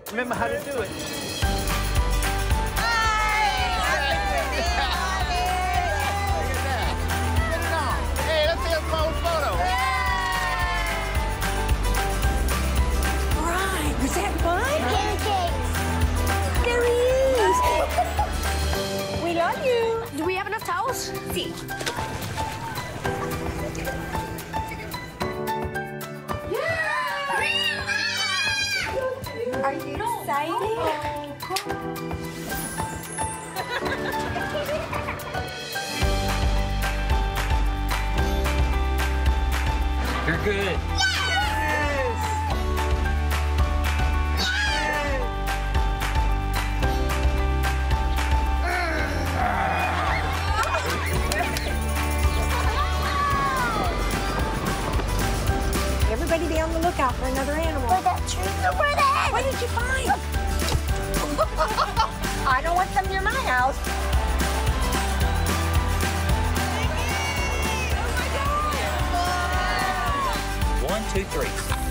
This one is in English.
remember how to do it. Hey, let's see a photo. Right, was that fun? Pancakes. There he is. We love you. Do we have enough towels? See. Are you excited? You're good. Everybody be on the lookout for another animal. Look at that tree. Look where that. What did you find? I don't want them near my house. One, two, three.